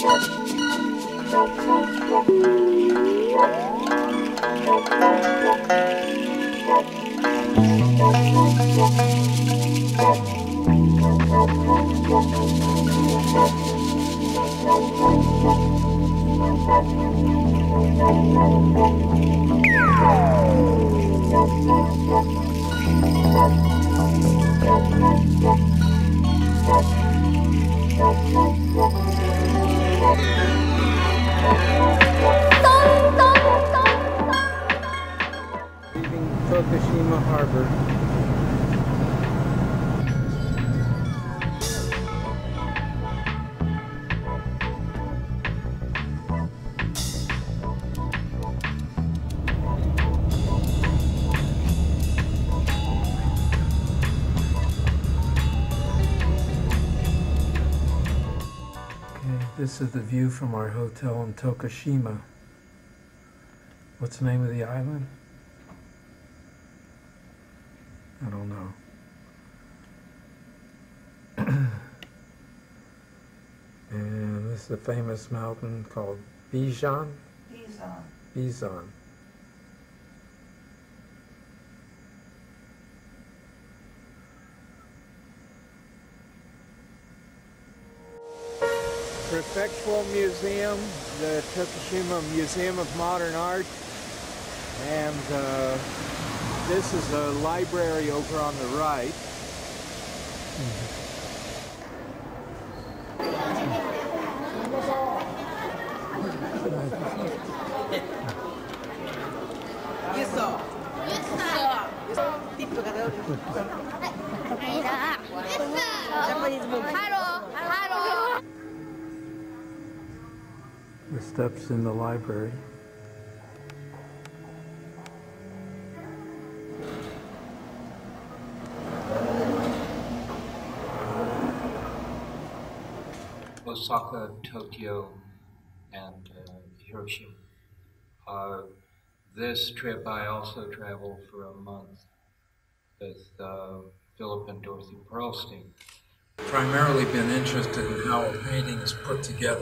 Leaving Tokushima Harbor. This is the view from our hotel in Tokushima. What's the name of the island? I don't know. And this is a famous mountain called Bijan? Bijan. Prefectural Museum, the Tokushima Museum of Modern Art, and this is a library over on the right. The steps in the library. Osaka, Tokyo, and Hiroshima. This trip I also traveled for a month with Philip and Dorothy Perlstein. Primarily been interested in how a painting is put together.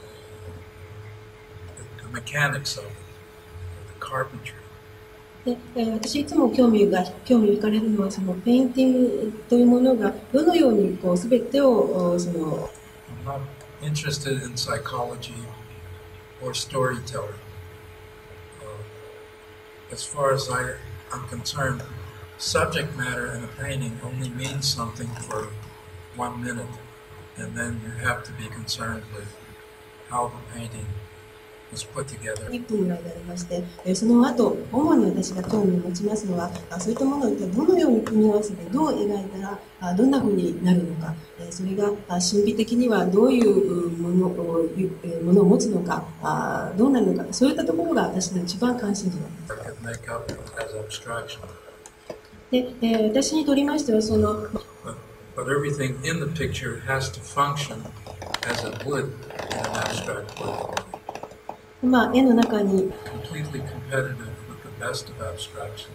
The mechanics of it, the carpentry. で私いつも興味惹かれるのはそのペインティングというものがどのようにこう全てをその I'm not interested in psychology or storytelling. As far as I'm concerned, subject matter in a painting only means something for 1 minute, and then you have to be concerned with how the painting was put together. 1分ぐらいでありまして、その後主に私が興味を持ちますのはそういったものを一体どのように組み合わせてどう描いたらどんな風になるのか、それが神秘的にはどういうものを持つのか、どうなるのか、そういったところが私の一番関心事なんです。で、私にとりましてはその But everything in the picture has to function as it would in an abstract work. まあ絵の中に Completely competitive with the best of abstraction.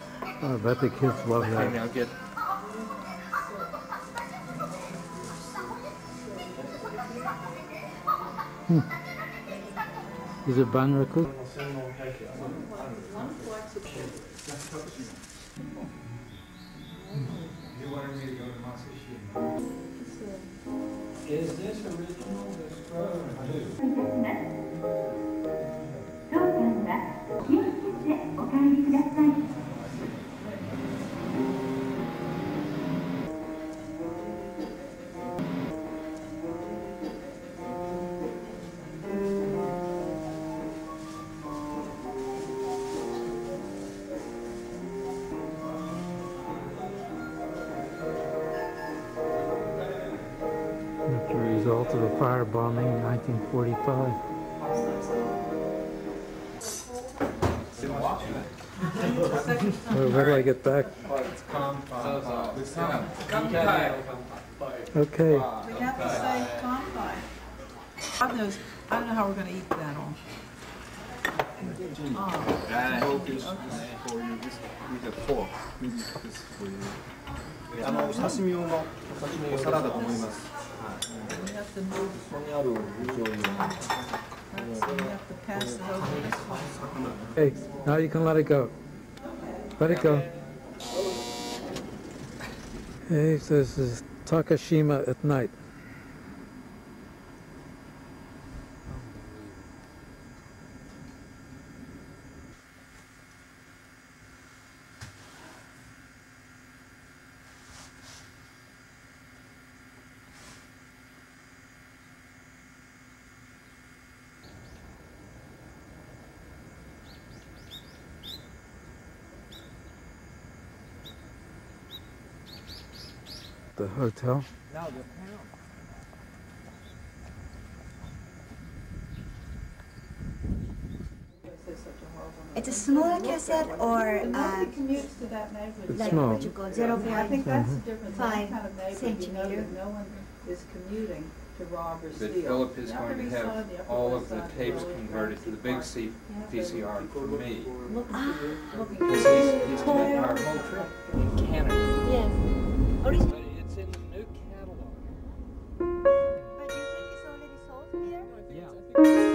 I bet the kids love that. Okay, now get Is it Banraku? Is this original, this road, or new? That's the result of a firebombing in 1945. Where do I get back? Okay. We have to say kampai. I don't know how we're going to eat that all. Focus for you. We have four. Maybe this for you. お刺身用のお皿だと思います。 We have to move. ここにある醤油。 So we have to pass it over this way. Hey, now you can let it go. Let it go. Hey, this is Tokushima at night. The hotel. It's a small, like you said, or Nobody commutes to that neighborhood. like small. what you call 0 I think that's the difference. That 0.5 kind of neighborhood, you know centimeter. that no one is commuting to rob or But steal. Philip is The Upper going to East have Side, the Upper all West of the Side, tapes Lower converted to the big C VCR for me. Looking for you, looking for Because you. he's taking our whole trip in Canada. Yes. Or is, But it's in the new catalog. but you think it's already sold here? Yeah.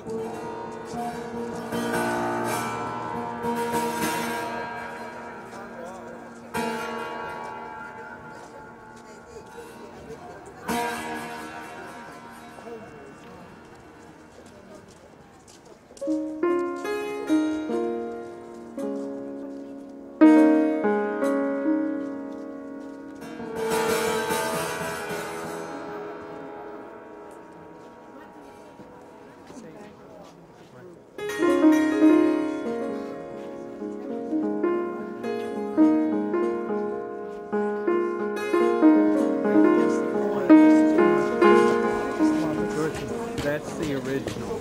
That's the original.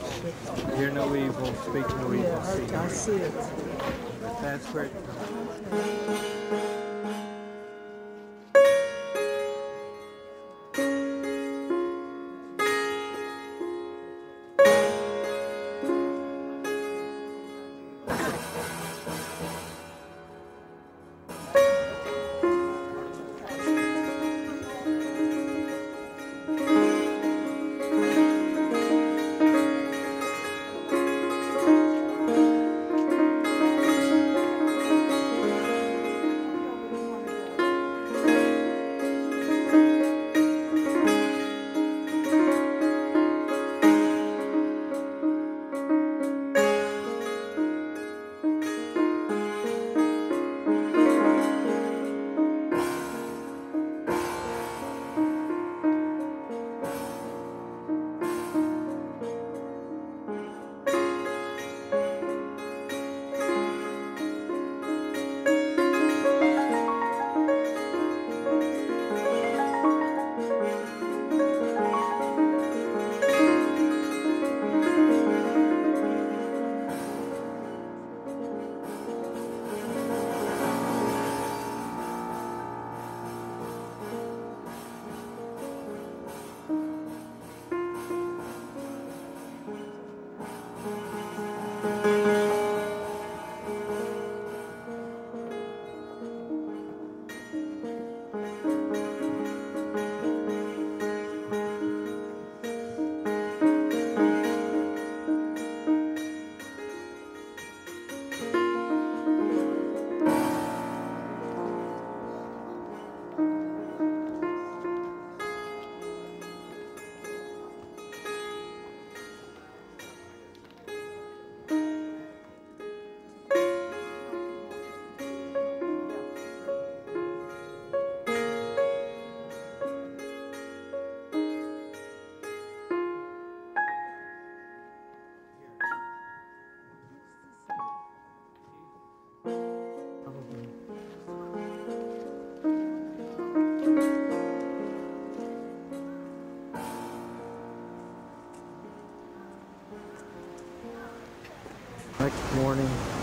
Hear no evil, speak no evil. I see it. But that's where it comes. Next morning,